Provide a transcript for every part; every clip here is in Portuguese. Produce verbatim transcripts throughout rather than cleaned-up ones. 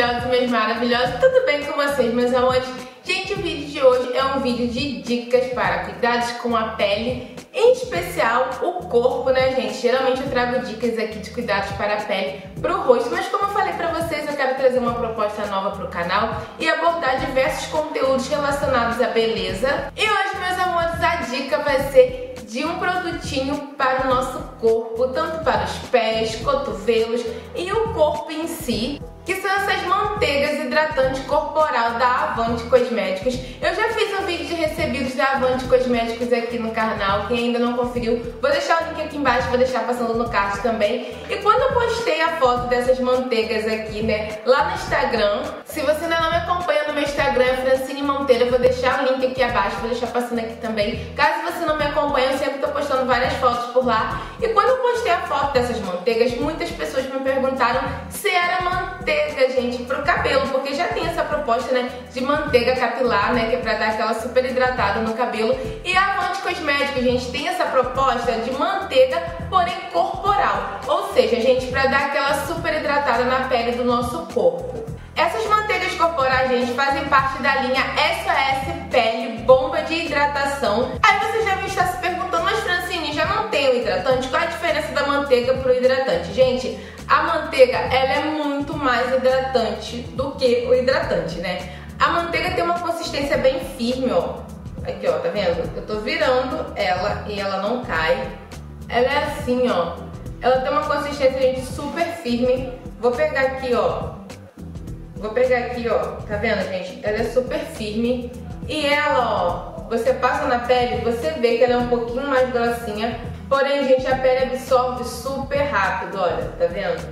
maravilhosos, meus maravilhosos, tudo bem com vocês, meus amores? Gente, o vídeo de hoje é um vídeo de dicas para cuidados com a pele, em especial o corpo, né, gente? Geralmente eu trago dicas aqui de cuidados para a pele, pro rosto, mas como eu falei pra vocês, eu quero trazer uma proposta nova pro canal e abordar diversos conteúdos relacionados à beleza. E hoje, meus amores, a dica vai ser de um produtinho para o nosso corpo, tanto para os pés, cotovelos e o corpo em si, que são essas manteigas hidratantes corporal da Avante Cosméticos. Eu já fiz um vídeo de recebidos da Avante Cosméticos aqui no canal, quem ainda não conferiu, vou deixar o link aqui embaixo, vou deixar passando no card também. E quando eu postei a foto dessas manteigas aqui, né, lá no Instagram, se você ainda não me acompanha no meu Instagram, é Francine Monteiro, eu vou deixar o link aqui abaixo, vou deixar passando aqui também. Caso você não me acompanhe, eu sempre tô postando várias fotos por lá. E quando eu postei a foto dessas manteigas, muitas pessoas me perguntaram se era manteiga, gente, pro cabelo, porque já tem essa proposta, né, de manteiga capilar, né, que é pra dar aquela super hidratada no cabelo. E a Avante Cosméticos, gente, tem essa proposta de manteiga, porém corporal, ou seja, gente, pra dar aquela super hidratada na pele do nosso corpo. Essas manteigas corporais, gente, fazem parte da linha S O S Pele Bomba de Hidratação. Aí você já me está se perguntando, mas Francine, já não tem o hidratante? Qual é a diferença da manteiga pro hidratante? Gente, a manteiga, ela é muito mais hidratante do que o hidratante, né? A manteiga tem uma consistência bem firme, ó. Aqui, ó, tá vendo? Eu tô virando ela e ela não cai. Ela é assim, ó. Ela tem uma consistência, gente, super firme. Vou pegar aqui, ó. Vou pegar aqui, ó, tá vendo, gente? Ela é super firme e ela, ó, você passa na pele, você vê que ela é um pouquinho mais grossinha, porém, gente, a pele absorve super rápido, olha, tá vendo?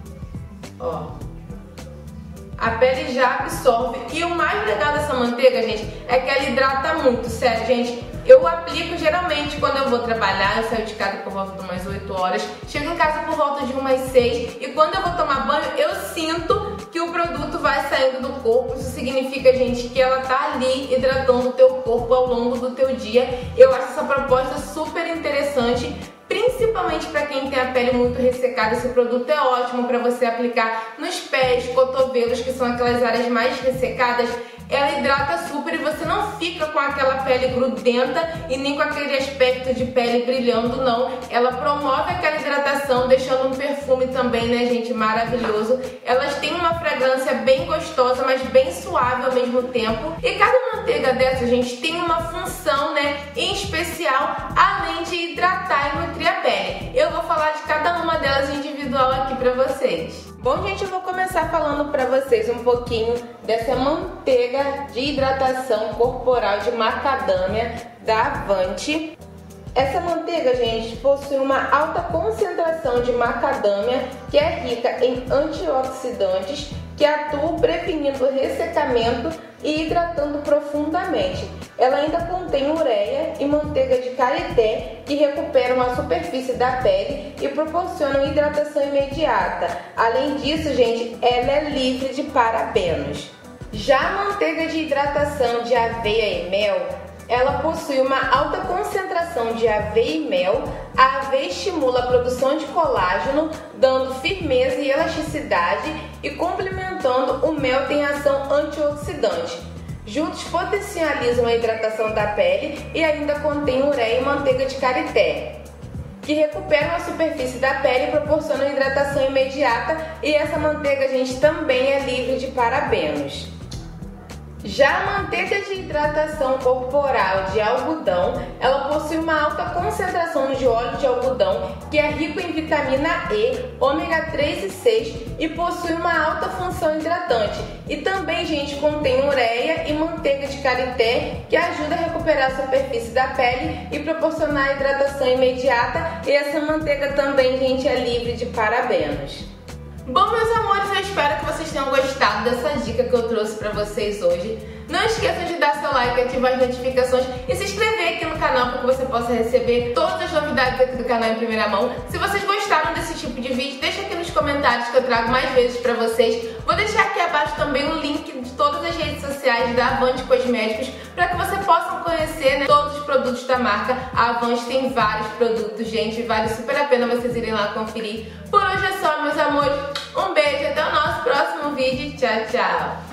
Ó, a pele já absorve e o mais legal dessa manteiga, gente, é que ela hidrata muito, sério, gente. Eu aplico geralmente quando eu vou trabalhar, eu saio de casa por volta de umas oito horas, chego em casa por volta de umas seis e quando eu vou tomar banho, eu sinto que o produto vai saindo do corpo. Isso significa, gente, que ela tá ali hidratando o teu corpo ao longo do teu dia. Eu acho essa proposta super interessante, principalmente para quem tem a pele muito ressecada. Esse produto é ótimo para você aplicar nos pés, cotovelos, que são aquelas áreas mais ressecadas. Ela hidrata super e você não fica com aquela pele grudenta e nem com aquele aspecto de pele brilhando, não. Ela promove aquela hidratação, deixando um perfume também, né, gente, maravilhoso. Elas têm uma fragrância bem gostosa, mas bem suave ao mesmo tempo. E cada manteiga dessa, gente, tem uma função, né, em especial, além de hidratar e nutrir a pele. Eu vou falar de cada uma delas individual aqui pra vocês. Bom, gente, eu vou começar falando pra vocês um pouquinho dessa manteiga de hidratação corporal de macadâmia da Avante. Essa manteiga, gente, possui uma alta concentração de macadâmia, que é rica em antioxidantes, que atuam prevenindo o ressecamento e hidratando profundamente. Ela ainda contém ureia e manteiga de karité, que recuperam a superfície da pele e proporcionam hidratação imediata. Além disso, gente, ela é livre de parabenos. Já a manteiga de hidratação de aveia e mel, ela possui uma alta concentração de aveia e mel. A aveia estimula a produção de colágeno, dando firmeza e elasticidade, e complementando, o mel tem ação antioxidante. Juntos potencializam a hidratação da pele e ainda contém ureia e manteiga de karité, que recuperam a superfície da pele e proporcionam hidratação imediata. E essa manteiga, gente, também é livre de parabenos. Já a manteiga de hidratação corporal de algodão, ela possui uma alta concentração de óleo de algodão, que é rico em vitamina E, ômega três e seis e possui uma alta função hidratante. E também, gente, contém ureia e manteiga de karité, que ajuda a recuperar a superfície da pele e proporcionar a hidratação imediata. E essa manteiga também, gente, é livre de parabenos. Bom, meus amores, eu espero que vocês tenham gostado dessa dica que eu trouxe pra vocês hoje. Não esqueçam de dar seu like, ativar as notificações e se inscrever aqui no canal para que você possa receber todas as novidades aqui do canal em primeira mão. Se vocês gostaram desse tipo de vídeo, deixa aqui nos comentários que eu trago mais vezes pra vocês. Vou deixar aqui abaixo também o link de todas as redes sociais da Avante Cosméticos para que você possa conhecer, né, todos os produtos da marca. A Avante tem vários produtos, gente, vale super a pena vocês irem lá conferir. Por hoje é só, meus amores. Um beijo, até o nosso próximo vídeo. vídeo. Tchau, tchau!